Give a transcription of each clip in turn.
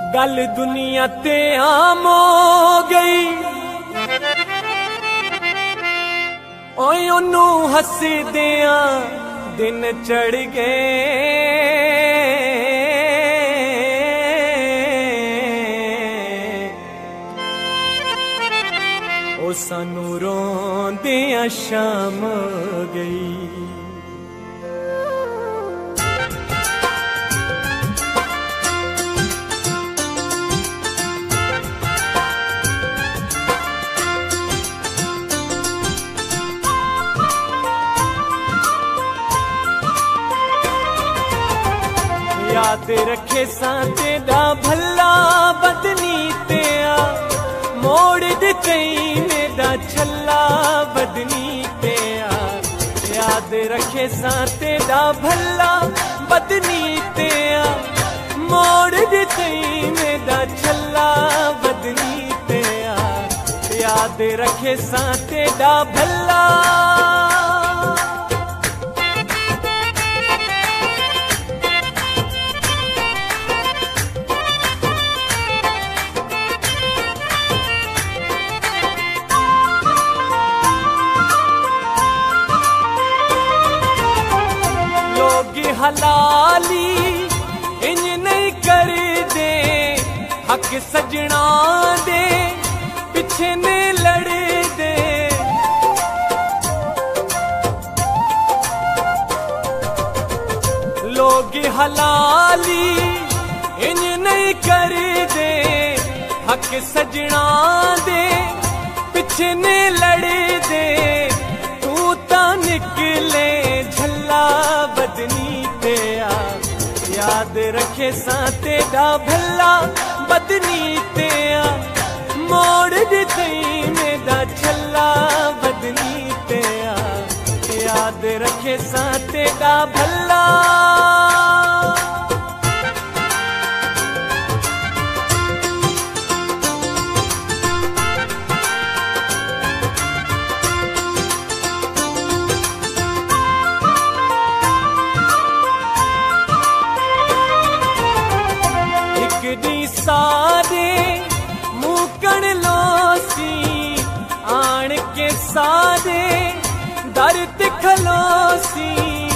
गल दुनिया ते आम हो गई, ओए ओनू हसदिया दिन चढ़ गए। ओ सानू रोंदिया शाम गई। याद रखे सा तेरा भला बदनी तेया, मोड़ दे कई मेरा छला बदनी तेया। याद रखे सा तेरा भला बदनी तेया, मोड़ दे कई मेरा छला बदनी तेया। याद रखे सा तेरा भला। हलाली इंज नहीं कर दे, हक सजना दे पिछे ने लड़ दे। लोग हलाली इंज नहीं कर दे, हक सजना दे पिछे ने लड़ दे। तू ता निकले झल्ला बदनी तेया। याद रखे सा तेरा भला बदनी तेया, मोड़ दे कई मेरा छला बदनी तेया। याद रखे सा तेरा भला। सारे मुकण लोसी आन के सारे दर्द खलोसी।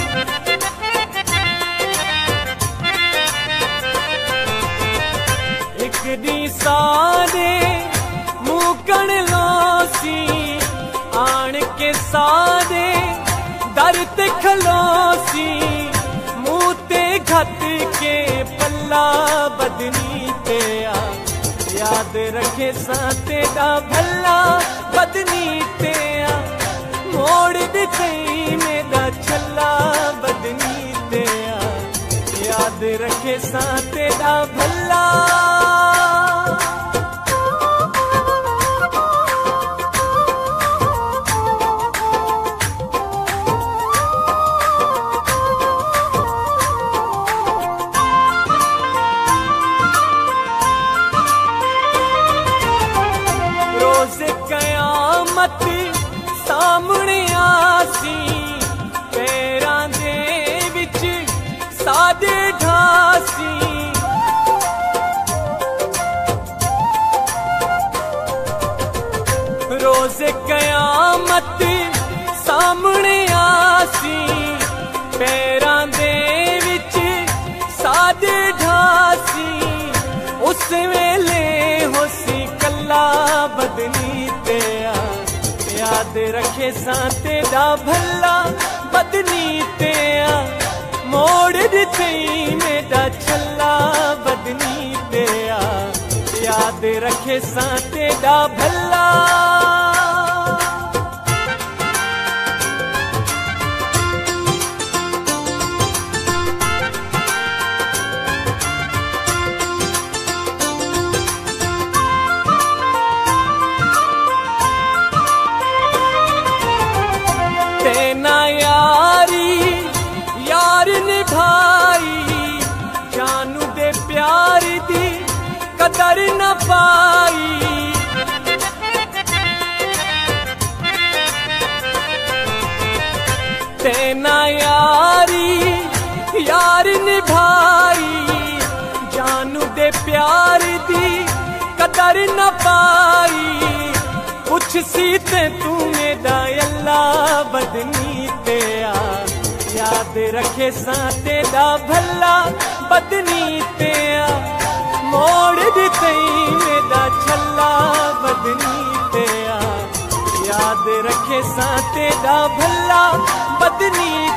एक दी सारे मुकण लोसी आन के सारे दर्द खलोसी। मुँह ते घट के पल्ला बदनी तेया। याद रखे सा तेरा भला बदनी तेया, मोड़ दे कई मेरा छला बदनी तेया। याद रखे सा तेरा भला। सामने आसी पैरां दे विच सादे ढासी। रोज़ कयामत सामने आसी पैरां दे विच सादे ढासी। उस वेले होसी कल्ला बदनी तेया। याद रखे सा तेरा भला बदनी तेया, मोड़ दे कई मेरा छला बदनी तेया। याद रखे सा तेरा भला। तेना यारी यार निभाई, जानू दे प्यार दी कदर न पाई। तेना यारी यार निभाई, जानू दे प्यार दी कदर न पाई, कुछ सी ते तू मेरा अल्लाह बदनी ते आ, याद रखे सा तेरा भला बदनी ते आ, मोड़ दी तई मेरा छला बदनी ते आ, याद रखे सा तेरा भला बदनी